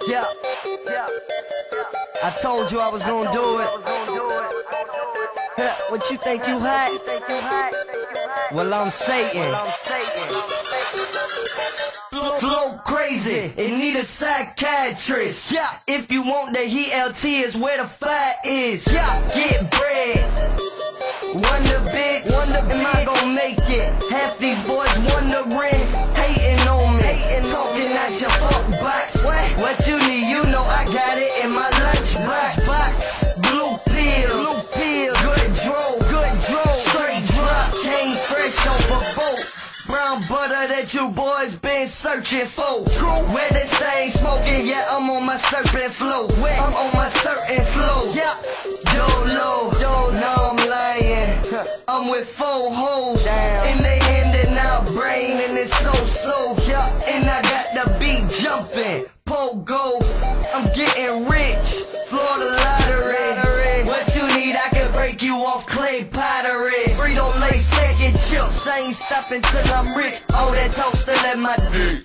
Yeah, yeah. I told you I was gonna do it. Yeah, what you think you hot? Well, I'm Satan. Flow crazy, it need a psychiatrist. Yeah, if you want the heat, LT is where the fire is. Yeah, get bread. Wonder big, am I gon' make it? Half these boys wondering, hating on me, talking at your fuck box. What you need, you know I got it in my lunchbox. Blue pill, good draw, straight drop, came fresh off a boat. Brown butter that you boys been searching for. True, where they say smoking, yeah, I'm on my serpent flow. I'm on my certain flow. Yeah, YOLO, no, I'm lying. I'm with 4 hoes, and they handing out brain, and it's so. Yeah, and I got the beat jumping. Pogo, I'm getting rich. Florida lottery. What you need, I can break you off clay pottery. Frito-Lay second chips, I ain't stopping till I'm rich. All that talk still at my dick.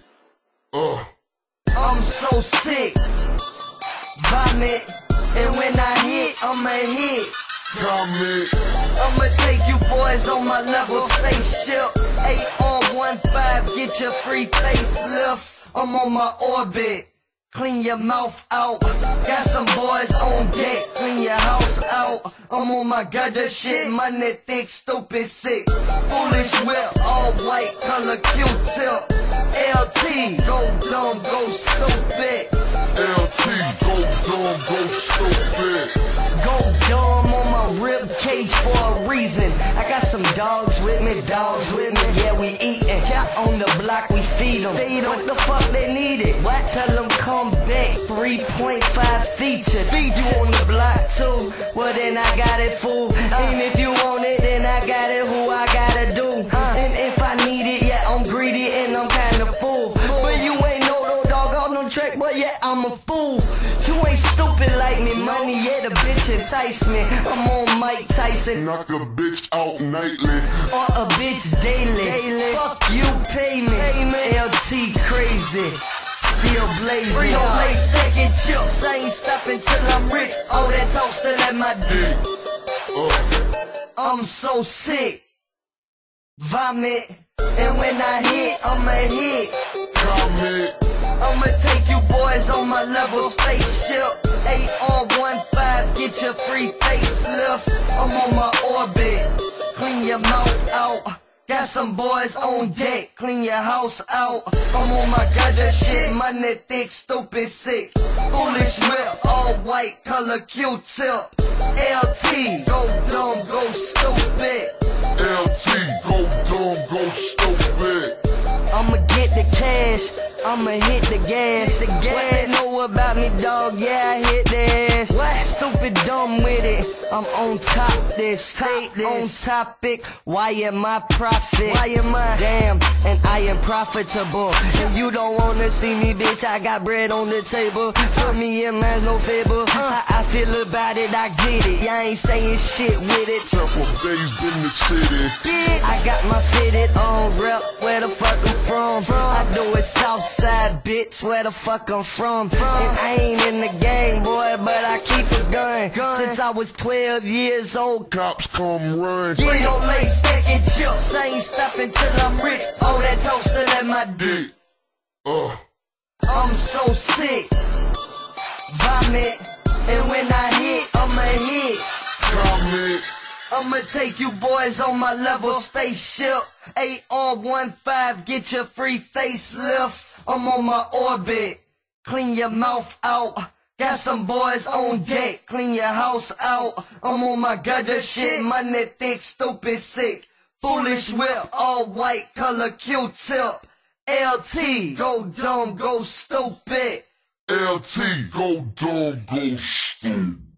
I'm so sick. Vomit, and when I hit, I'ma hit. I'ma take you boys on my level spaceship. 8 on 1.5, get your free facelift. I'm on my orbit. Clean your mouth out. Got some boys on deck. Clean your house out. I'm on my gutter shit. Money thick, stupid, sick. Foolish whip, all white, color Q-tip. LT, go dumb, go stupid. LT, go dumb, go stupid. Go dumb on my rib cage for a reason. I got some dogs with me, yeah, we eatin'. Yeah, on the block we feed them. What the fuck they need it? What? Tell them come back, 3.5 feature. You on the block too? Well then I got it, fool. And if you want it, then I got it, who I gotta do. And if I need it, yeah, I'm greedy and I'm kinda full. But you ain't no dog on no track, but yeah, I'm a fool. You ain't stupid like me, money, yeah, the bitch entice me. I'm on Mike Tyson. Knock a bitch out nightly. Or a bitch daily. Fuck you, pay me. LT crazy. Still blazing. Frito-Lay second chips, I ain't stopping till I'm rich. All that talk still at my dick. I'm so sick. Vomit, and when I hit, I'ma hit. I'ma take you boys on my level spaceship. 8 on 1.5, get your free facelift. I'm on my orbit. Clean your mouth out. Got some boys on deck, clean your house out. I'm on my gutter shit, money thick, stupid, sick. Foolish whip, all white, color Q-tip. LT, go dumb, go stupid. LT, go dumb, go stupid. I'ma get the cash, I'ma hit the gas. What they know about me, dog? Yeah, I hit the ass. What? Stupid dumb with it. I'm on top this, on topic. Why am I profit? Why am I? Damn, and I am profitable. And you don't wanna see me, bitch. I got bread on the table. For me, and man's no favor. How I feel about it, I get it. Y'all ain't saying shit with it. Temple Bay's in the city. Bitch, I got my fitted on rep. Where the fuck I'm from? I do it Southside, bitch. Where the fuck I'm from? And I ain't in the game, boy, but I keep a gun. Since I was 12 years old. Cops come run. Frito-Lay second chips, I ain't stopping till I'm rich. All that talk still at my dick. I'm so sick. Vomit, and when I hit, I'ma hit. I'ma take you boys on my level spaceship. 8 on 1.5, get your free facelift. I'm on my orbit. Clean your mouth out. Got some boys on deck. Clean your house out. I'm on my gutter shit. Money thick, stupid, sick. Foolish whip, all white, color Q-tip. LT, go dumb, go stupid. LT, go dumb, go stupid.